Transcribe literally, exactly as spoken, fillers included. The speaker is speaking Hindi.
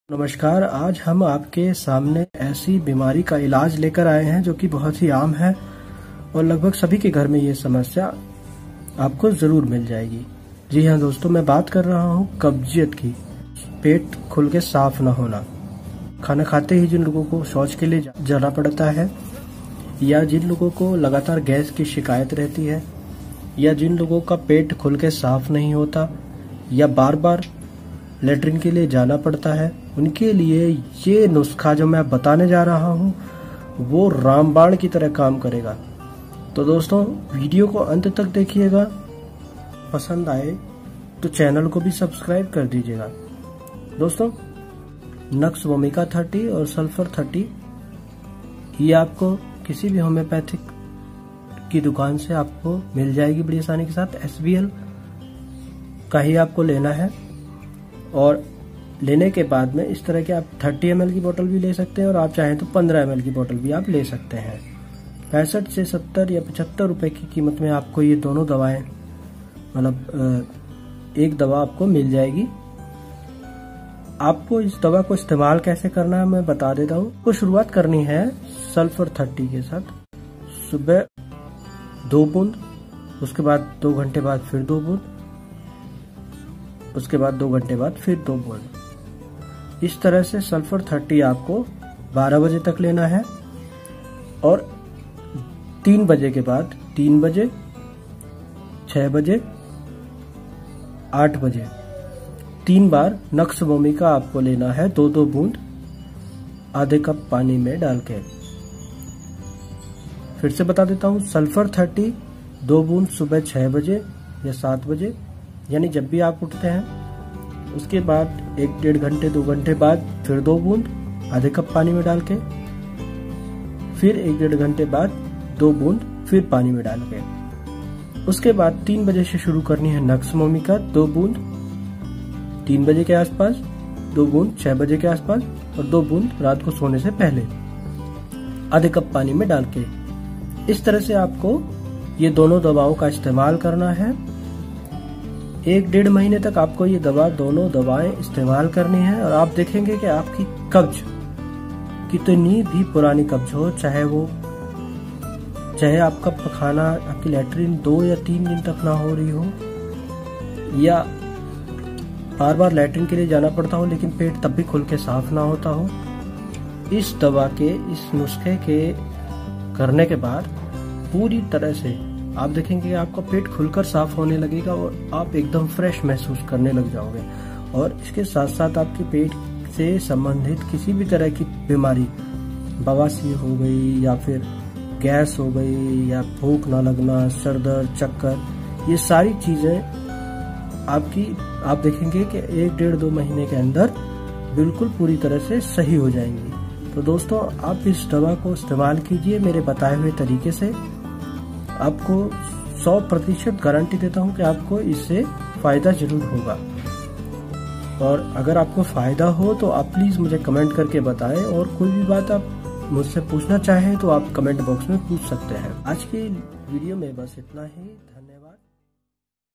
नमस्कार। आज हम आपके सामने ऐसी बीमारी का इलाज लेकर आए हैं जो कि बहुत ही आम है और लगभग सभी के घर में ये समस्या आपको जरूर मिल जाएगी। जी हाँ दोस्तों, मैं बात कर रहा हूँ कब्जियत की। पेट खुल के साफ न होना, खाना खाते ही जिन लोगों को शौच के लिए जाना पड़ता है, या जिन लोगों को लगातार गैस की शिकायत रहती है, या जिन लोगों का पेट खुल के साफ नहीं होता, या बार बार लेटरिन के लिए जाना पड़ता है, उनके लिए ये नुस्खा जो मैं बताने जा रहा हूँ वो रामबाण की तरह काम करेगा। तो दोस्तों, वीडियो को अंत तक देखिएगा। पसंद आए तो चैनल को भी सब्सक्राइब कर दीजिएगा। दोस्तों, नक्स वोमिका थर्टी और सल्फर थर्टी ये आपको किसी भी होम्योपैथिक की दुकान से आपको मिल जाएगी बड़ी आसानी के साथ। एस बी एल का ही आपको लेना है और लेने के बाद में इस तरह के आप तीस एम एल की बोतल भी ले सकते हैं और आप चाहें तो पंद्रह एम एल की बोतल भी आप ले सकते हैं। पैंसठ से सत्तर या पचहत्तर रुपए की कीमत में आपको ये दोनों दवाएं, मतलब एक दवा आपको मिल जाएगी। आपको इस दवा को इस्तेमाल कैसे करना है मैं बता देता हूँ। तो शुरुआत करनी है सल्फर थर्टी के साथ। सुबह दो बूंद, उसके बाद दो घंटे बाद फिर दो बूंद, उसके बाद दो घंटे बाद फिर दो बूंद। इस तरह से सल्फर थर्टी आपको बारह बजे तक लेना है और तीन बजे के बाद तीन बजे, छह बजे, आठ बजे तीन बार नक्स वोमिका आपको लेना है, दो दो बूंद आधे कप पानी में डाल के। फिर से बता देता हूँ, सल्फर थर्टी दो बूंद सुबह छह बजे या सात बजे, यानी जब भी आप उठते हैं। उसके बाद एक डेढ़ घंटे दो घंटे बाद फिर दो बूंद आधे कप पानी में डाल के, फिर एक डेढ़ घंटे बाद दो बूंद फिर पानी में डाल के। उसके बाद तीन बजे से शुरू करनी है नक्स वोमिका, दो बूंद तीन बजे के आसपास, दो बूंद छह बजे के आसपास और दो बूंद रात को सोने से पहले आधे कप पानी में डाल के। इस तरह से आपको ये दोनों दवाओं का इस्तेमाल करना है। एक डेढ़ महीने तक आपको ये दवा दोनों दवाएं इस्तेमाल करनी है और आप देखेंगे कि आपकी कब्ज कितनी भी पुरानी कब्ज हो, चाहे वो चाहे आपका पखाना, आपकी लैट्रिन दो या तीन दिन तक ना हो रही हो, या बार बार लैट्रिन के लिए जाना पड़ता हो लेकिन पेट तब भी खुल के साफ ना होता हो, इस दवा के, इस नुस्खे के करने के बाद पूरी तरह से आप देखेंगे कि आपका पेट खुलकर साफ होने लगेगा और आप एकदम फ्रेश महसूस करने लग जाओगे। और इसके साथ साथ आपके पेट से संबंधित किसी भी तरह की बीमारी, बवासीर हो गई या फिर गैस हो गई या भूख ना लगना, सर दर्द, चक्कर, ये सारी चीजें आपकी आप देखेंगे कि एक डेढ़ दो महीने के अंदर बिल्कुल पूरी तरह से सही हो जाएंगी। तो दोस्तों, आप इस दवा को इस्तेमाल कीजिए मेरे बताए हुए तरीके से। आपको सौ प्रतिशत गारंटी देता हूँ कि आपको इससे फायदा जरूर होगा। और अगर आपको फायदा हो तो आप प्लीज मुझे कमेंट करके बताएं, और कोई भी बात आप मुझसे पूछना चाहें तो आप कमेंट बॉक्स में पूछ सकते हैं। आज की वीडियो में बस इतना ही।